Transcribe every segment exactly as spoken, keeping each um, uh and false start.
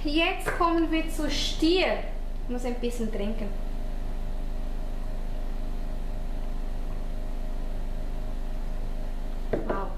jetzt kommen wir zu Stier. Ich muss ein bisschen trinken. Wow.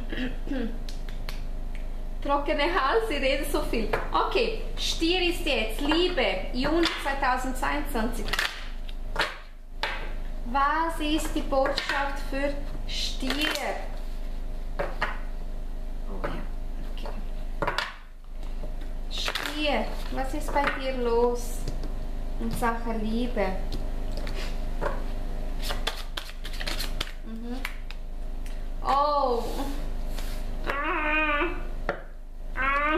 Trockene Hals, ich rede so viel. Okay, Stier ist jetzt Liebe, Juni zweitausendzweiundzwanzig. Was ist die Botschaft für Stier? Oh ja, okay. Stier, was ist bei dir los in Sachen Liebe? Mhm. Oh. Ah. Ah.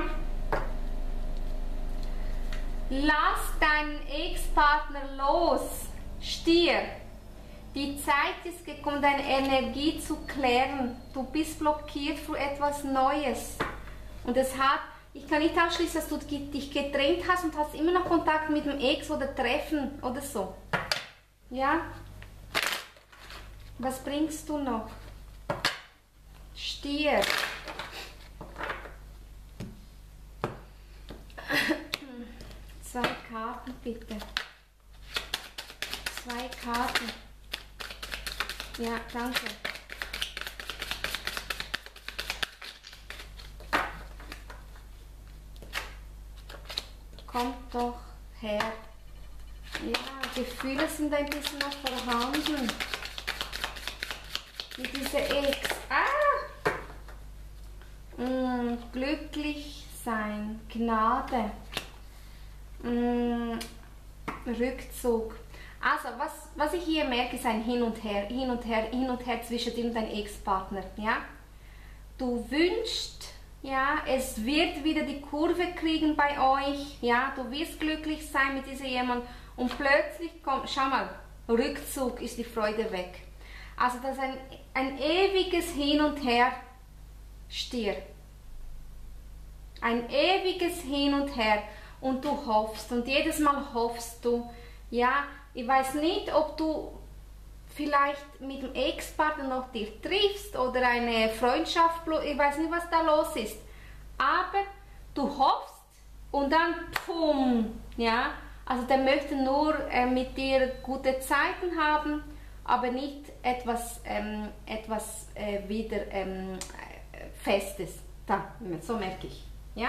Lass deinen Ex-Partner los, Stier. Die Zeit ist gekommen, deine Energie zu klären. Du bist blockiert für etwas Neues. Und es hat, ich kann nicht ausschließen, dass du dich getrennt hast und hast immer noch Kontakt mit dem Ex oder Treffen oder so. Ja? Was bringst du noch? Stier. Zwei Karten bitte. Zwei Karten. Ja, danke. Kommt doch her. Ja, Gefühle sind ein bisschen noch vorhanden. Mit dieser Ex. Ah! Mm, glücklich sein. Gnade. Mm, Rückzug. Also, was, was ich hier merke, ist ein Hin und Her, Hin und Her, Hin und Her zwischen dir und deinem Ex-Partner, ja. Du wünschst, ja, es wird wieder die Kurve kriegen bei euch, ja, du wirst glücklich sein mit diesem jemand und plötzlich kommt, schau mal, Rückzug, ist die Freude weg. Also, das ist ein, ein ewiges Hin und Her, Stier. Ein ewiges Hin und Her und du hoffst und jedes Mal hoffst du, ja, ich weiß nicht, ob du vielleicht mit dem Ex-Partner noch dich triffst oder eine Freundschaft, ich weiß nicht, was da los ist. Aber du hoffst und dann pum, ja, also der möchte nur äh, mit dir gute Zeiten haben, aber nicht etwas, ähm, etwas äh, wieder ähm, Festes. Da, so merke ich, ja.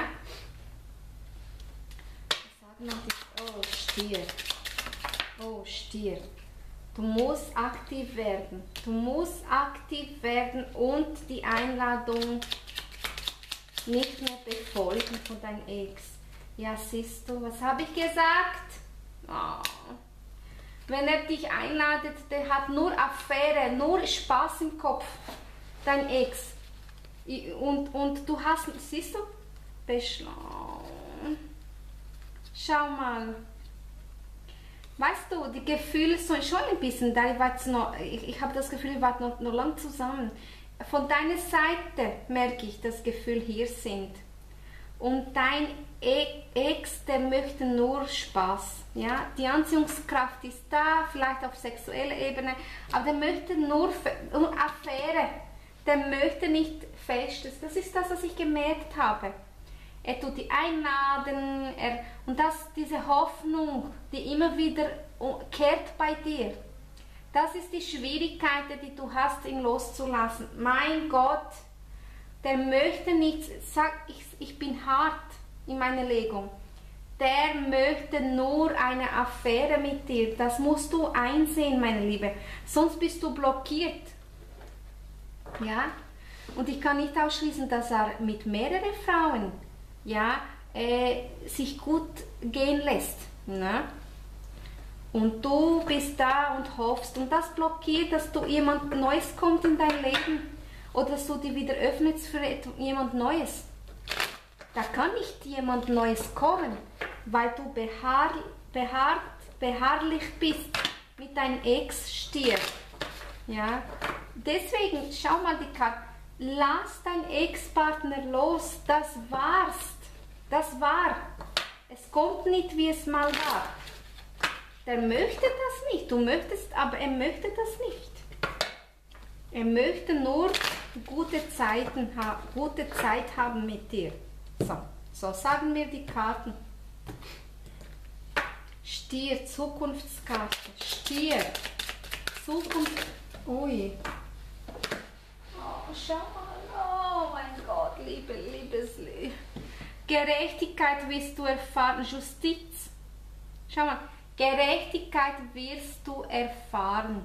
Was sagen wir? Oh, Stier. Oh, Stier. Du musst aktiv werden. Du musst aktiv werden und die Einladung nicht mehr befolgen von deinem Ex. Ja, siehst du, was habe ich gesagt? Oh. Wenn er dich einladet, der hat nur Affäre, nur Spaß im Kopf. Dein Ex. Und, und du hast, siehst du? Beschlagen. Schau mal. Weißt du, die Gefühle sind schon ein bisschen da. Ich, noch, ich, ich habe das Gefühl, wir warten noch, noch lang zusammen. Von deiner Seite merke ich, das Gefühl hier sind. Und dein Ex, der möchte nur Spaß. Ja? Die Anziehungskraft ist da, vielleicht auf sexueller Ebene, aber der möchte nur Affäre. Der möchte nicht Festes. Das ist das, was ich gemerkt habe. Er tut die einladen, er, und das, diese Hoffnung, die immer wieder kehrt bei dir, das ist die Schwierigkeit, die du hast, ihn loszulassen. Mein Gott, der möchte nicht, sag, ich, ich bin hart in meiner Legung, der möchte nur eine Affäre mit dir. Das musst du einsehen, meine Liebe, sonst bist du blockiert. Ja? Und ich kann nicht ausschließen, dass er mit mehreren Frauen, ja, äh, sich gut gehen lässt. Ne? Und du bist da und hoffst und das blockiert, dass du jemand Neues kommt in dein Leben oder dass du dich wieder öffnest für jemand Neues. Da kann nicht jemand Neues kommen, weil du beharr, beharrt, beharrlich bist mit deinem Ex-Stier. Ja? Deswegen, schau mal die Karte, lass deinen Ex-Partner los, das war's. Das war. Es kommt nicht, wie es mal war. Der möchte das nicht. Du möchtest, aber er möchte das nicht. Er möchte nur gute Zeiten haben, gute Zeit haben mit dir. So, so sagen mir die Karten. Stier, Zukunftskarte. Stier, Zukunft. Ui. Oh, schau mal. Oh mein Gott, Liebe, Liebesleben. Gerechtigkeit wirst du erfahren. Justiz. Schau mal. Gerechtigkeit wirst du erfahren.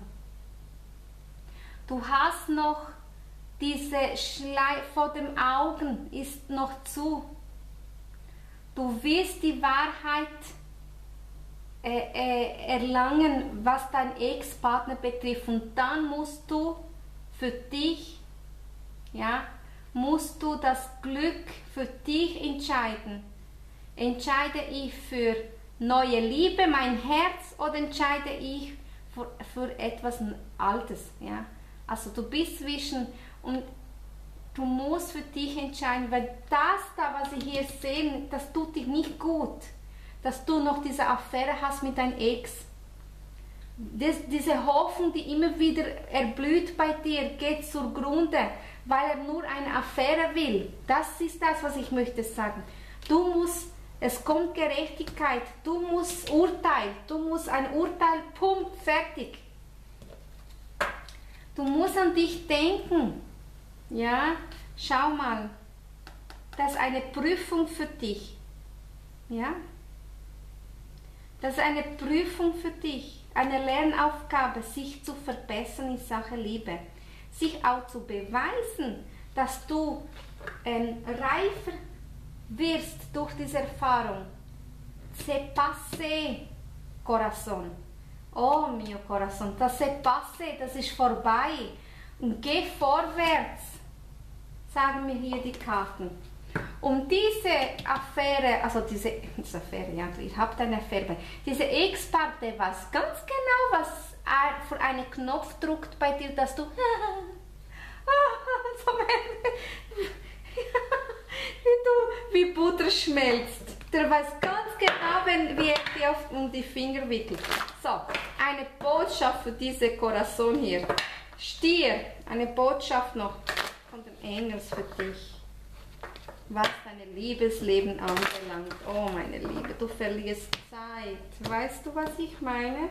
Du hast noch diese Schleif vor den Augen, ist noch zu. Du wirst die Wahrheit äh, äh, erlangen, was dein Ex-Partner betrifft. Und dann musst du für dich, ja, musst du das Glück für dich entscheiden. Entscheide ich für neue Liebe, mein Herz, oder entscheide ich für, für etwas Altes? Ja? Also du bist zwischen, und du musst für dich entscheiden, weil das da, was ich hier sehe, das tut dich nicht gut, dass du noch diese Affäre hast mit deinem Ex. Das, diese Hoffnung, die immer wieder erblüht bei dir, geht zugrunde, weil er nur eine Affäre will. Das ist das, was ich möchte sagen. Du musst, es kommt Gerechtigkeit, du musst Urteil, du musst ein Urteil, Punkt, fertig. Du musst an dich denken. Ja, schau mal, das ist eine Prüfung für dich. Ja, das ist eine Prüfung für dich, eine Lernaufgabe, sich zu verbessern in Sachen Liebe, sich auch zu beweisen, dass du ähm, reifer wirst durch diese Erfahrung. C'est passé, corazón. Oh, mio corazón, das c'est passé, das ist vorbei. Und geh vorwärts, sagen mir hier die Karten. Um diese Affäre, also diese, diese Affäre, ja, ihr habt eine Affäre, diese Ex-Partner weiß ganz genau, was für einen Knopf drückt bei dir, dass du so wie du wie Butter schmelzt. Der weiß ganz genau, wenn, wie er dir auf um die Finger wickelt. So, eine Botschaft für diese Corazon hier. Stier, eine Botschaft noch von den Engels für dich. Was dein Liebesleben anbelangt. Oh, meine Liebe, du verlierst Zeit. Weißt du, was ich meine?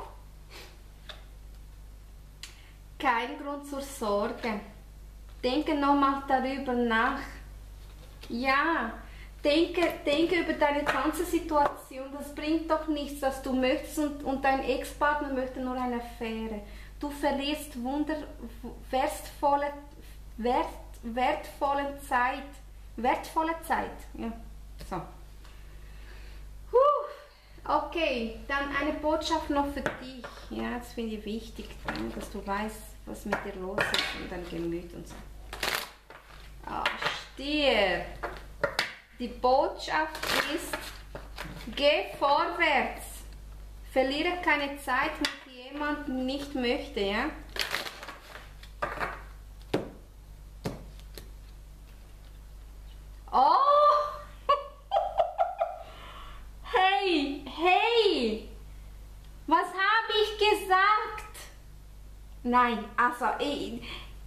Kein Grund zur Sorge. Denke nochmal darüber nach. Ja, denke, denke über deine ganze Situation. Das bringt doch nichts, dass du möchtest und, und dein Ex-Partner möchte nur eine Affäre. Du verlierst wunder, wertvolle, wert, wertvolle Zeit. Wertvolle Zeit. Ja. So. Puh. Okay, dann eine Botschaft noch für dich. Ja, das finde ich wichtig, dass du weißt, was mit dir los ist und dein Gemüt und so. Oh, Stier. Die Botschaft ist, geh vorwärts. Verliere keine Zeit mit jemandem, nicht möchte, ja? Oh! Hey, hey! Was habe ich gesagt? Nein, also, ich,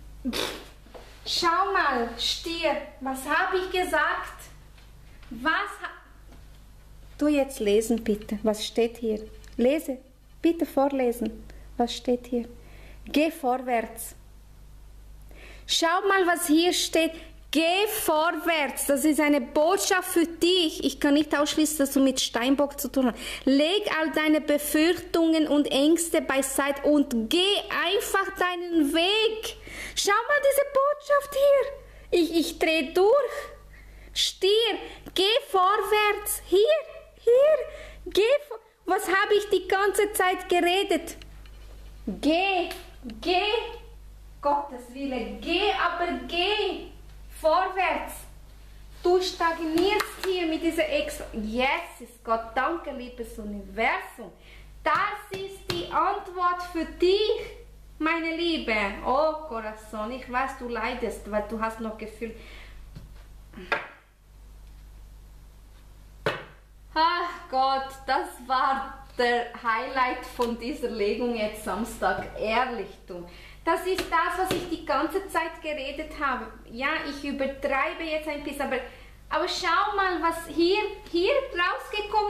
schau mal, Stier, was habe ich gesagt? Was ha Du jetzt lesen, bitte. Was steht hier? Lese, bitte vorlesen. Was steht hier? Geh vorwärts. Schau mal, was hier steht. Geh vorwärts, das ist eine Botschaft für dich. Ich kann nicht ausschließen, dass du mit Steinbock zu tun hast. Leg all deine Befürchtungen und Ängste beiseite und geh einfach deinen Weg. Schau mal diese Botschaft hier. Ich, ich drehe durch. Stier, geh vorwärts. Hier, hier, geh vor. Was habe ich die ganze Zeit geredet? Geh, geh. Gottes Wille, geh, aber geh. Vorwärts. Du stagnierst hier mit dieser Ex. Yes, ist Gott. Danke, liebes Universum. Das ist die Antwort für dich, meine Liebe. Oh, Corazon, ich weiß, du leidest, weil du hast noch Gefühl. Ach Gott, das war der Highlight von dieser Legung jetzt Samstag. Ehrlich, du. Das ist das, was ich die ganze Zeit geredet habe. Ja, ich übertreibe jetzt ein bisschen, aber, aber schau mal, was hier, hier rausgekommen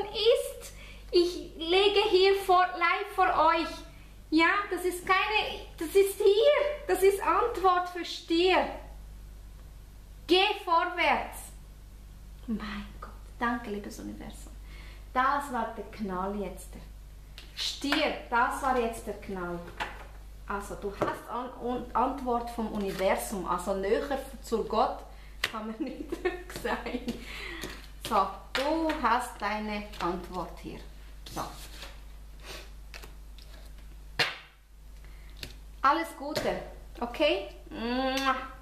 hier vor, live vor euch. Ja, das ist keine, das ist hier, das ist Antwort für Stier. Geh vorwärts. Mein Gott, danke, liebes Universum. Das war der Knall jetzt. Stier, das war jetzt der Knall. Also du hast An Antwort vom Universum, also näher zu Gott kann man nicht sein. So, du hast deine Antwort hier. So. Alles Gute, okay?